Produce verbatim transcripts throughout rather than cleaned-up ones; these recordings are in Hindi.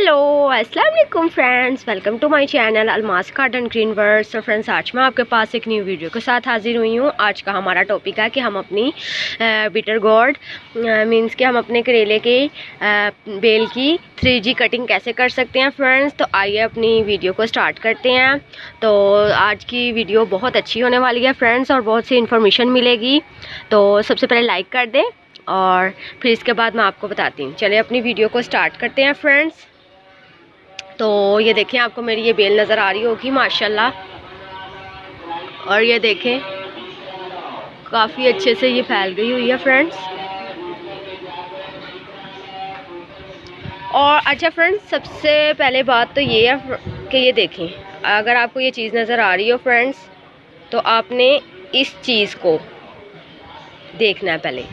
हेलो अस्सलाम वालेकुम friends, welcome to my channel Almas garden green words. तो फ्रेंड्स, आज मैं आपके पास एक न्यू वीडियो के साथ हाजिर हुई हूँ। आज का हमारा टॉपिक है कि हम अपनी बिटर गोर्ड मींस कि हम अपने करेले के आ, बेल की थ्री जी कटिंग कैसे कर सकते हैं फ्रेंड्स। तो आइए अपनी वीडियो को स्टार्ट करते हैं। तो आज की वीडियो बहुत अच्छी होने वाली है फ्रेंड्स और बहुत सी इन्फॉर्मेशन मिलेगी। तो सबसे पहले लाइक कर दें और फिर इसके बाद मैं आपको बताती हूँ। चलिए अपनी वीडियो को स्टार्ट करते हैं फ्रेंड्स। तो ये देखें, आपको मेरी ये बेल नज़र आ रही होगी माशाल्लाह। और ये देखें काफ़ी अच्छे से ये फैल गई हुई है फ्रेंड्स। और अच्छा फ्रेंड्स, सबसे पहले बात तो ये है कि ये देखें, अगर आपको ये चीज़ नज़र आ रही हो फ्रेंड्स, तो आपने इस चीज़ को देखना है पहले।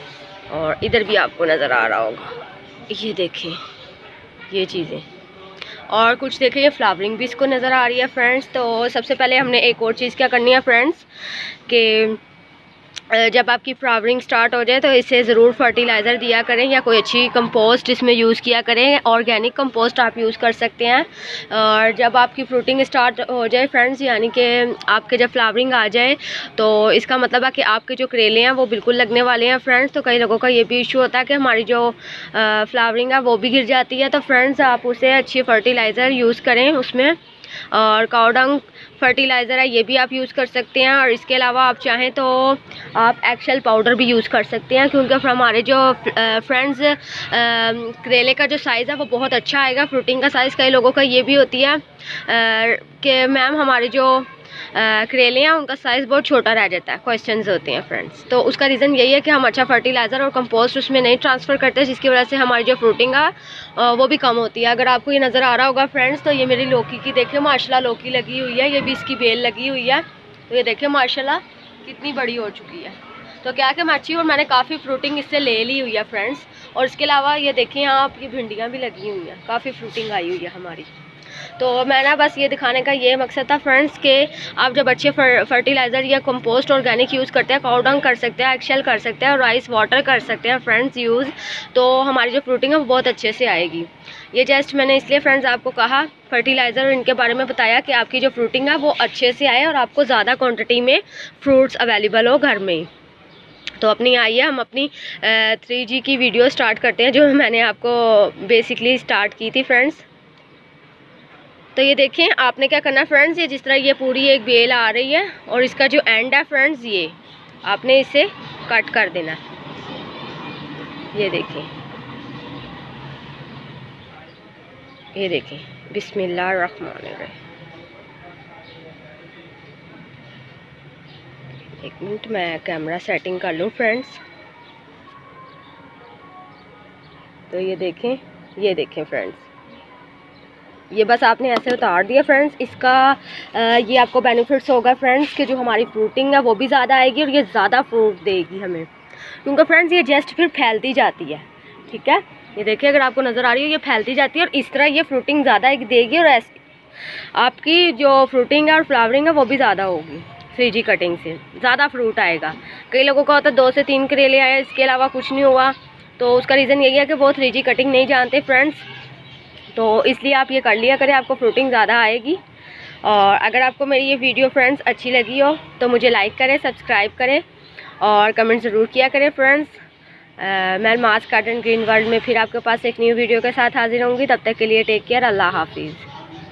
और इधर भी आपको नज़र आ रहा होगा, ये देखें ये चीज़ें। और कुछ देखें, ये फ्लावरिंग भी इसको नज़र आ रही है फ्रेंड्स। तो सबसे पहले हमने एक और चीज़ क्या करनी है फ्रेंड्स कि जब आपकी फ्लावरिंग स्टार्ट हो जाए तो इसे ज़रूर फर्टिलाइज़र दिया करें या कोई अच्छी कंपोस्ट इसमें यूज़ किया करें। ऑर्गेनिक कंपोस्ट आप यूज़ कर सकते हैं। और जब आपकी फ्रूटिंग स्टार्ट हो जाए फ्रेंड्स, यानी कि आपके जब फ्लावरिंग आ जाए, तो इसका मतलब है कि आपके जो करेले हैं वो बिल्कुल लगने वाले हैं फ्रेंड्स। तो कई लोगों का ये भी इशू होता है कि हमारी जो फ्लावरिंग है वो भी गिर जाती है। तो फ्रेंड्स, आप उसे अच्छी फर्टिलाइज़र यूज़ करें उसमें। और काऊ डंग फर्टिलाइज़र है, ये भी आप यूज़ कर सकते हैं। और इसके अलावा आप चाहें तो आप एक्सेल पाउडर भी यूज़ कर सकते हैं, क्योंकि हमारे जो फ्रेंड्स करेले का जो साइज़ है वो बहुत अच्छा आएगा। फ्रूटिंग का साइज़ कई लोगों का ये भी होती है कि मैम हमारे जो करेले हैं उनका साइज़ बहुत छोटा रह जाता है, क्वेश्चंस होते हैं फ्रेंड्स। तो उसका रीज़न यही है कि हम अच्छा फर्टिलाइज़र और कंपोस्ट उसमें नहीं ट्रांसफ़र करते, जिसकी वजह से हमारी जो फ्रूटिंग है वो भी कम होती है। अगर आपको ये नज़र आ रहा होगा फ्रेंड्स, तो ये मेरी लौकी की देखिए माशाल्लाह लौकी लगी हुई है, ये भी इसकी बेल लगी हुई है। तो ये देखिए माशाल्लाह कितनी बड़ी हो चुकी है। तो क्या कि मैची और मैंने काफ़ी फ्रूटिंग इससे ले ली हुई है फ्रेंड्स। और इसके अलावा ये देखें आप, ये भिंडियाँ भी लगी हुई हैं, काफ़ी फ्रूटिंग आई हुई है हमारी। तो मैंने बस ये दिखाने का ये मकसद था फ्रेंड्स कि आप जब अच्छे फर्टिलाइज़र या कंपोस्ट ऑर्गेनिक यूज़ करते हैं, काऊ डंग कर सकते हैं, एक्सेल कर सकते हैं और राइस वाटर कर सकते हैं फ्रेंड्स यूज़, तो हमारी जो फ्रूटिंग है वो बहुत अच्छे से आएगी। ये जस्ट मैंने इसलिए फ्रेंड्स आपको कहा फर्टिलाइज़र और इनके बारे में बताया कि आपकी जो फ्रूटिंग है वो अच्छे से आए और आपको ज़्यादा क्वान्टिटी में फ्रूट्स अवेलेबल हो घर में। तो अपनी आइए हम अपनी थ्री जी की वीडियो स्टार्ट करते हैं, जो मैंने आपको बेसिकली स्टार्ट की थी फ्रेंड्स। तो ये देखें, आपने क्या करना है फ्रेंड्स, ये जिस तरह ये पूरी एक बेल आ रही है और इसका जो एंड है फ्रेंड्स, ये आपने इसे कट कर देना है। ये देखें, ये देखें, बिस्मिल्लाहिर्रहमानिर्रहीम। एक मिनट मैं कैमरा सेटिंग कर लूँ फ्रेंड्स। तो ये देखें, ये देखें फ्रेंड्स, ये बस आपने ऐसे उतार दिया फ्रेंड्स। इसका आ, ये आपको बेनिफिट्स होगा फ्रेंड्स कि जो हमारी फ्रूटिंग है वो भी ज़्यादा आएगी और ये ज़्यादा फ्रूट देगी हमें, क्योंकि फ्रेंड्स ये जस्ट फिर फैलती जाती है। ठीक है, ये देखिए अगर आपको नज़र आ रही है, ये फैलती जाती है और इस तरह ये फ्रूटिंग ज़्यादा देगी और ऐसी आपकी जो फ्रूटिंग है और फ्लावरिंग है वो भी ज़्यादा होगी। थ्री जी कटिंग से ज़्यादा फ्रूट आएगा। कई लोगों का होता है दो से तीन करेले आए, इसके अलावा कुछ नहीं हुआ। तो उसका रीज़न यही है कि वो थ्री जी कटिंग नहीं जानते फ्रेंड्स। तो इसलिए आप ये कर लिया करें, आपको फ्रूटिंग ज़्यादा आएगी। और अगर आपको मेरी ये वीडियो फ्रेंड्स अच्छी लगी हो तो मुझे लाइक करें, सब्सक्राइब करें और कमेंट ज़रूर किया करें फ्रेंड्स। मैं अलमास गार्डन ग्रीन वर्ल्ड में फिर आपके पास एक न्यू वीडियो के साथ हाजिर होंगी। तब तक के लिए टेक केयर, अल्लाह हाफिज़।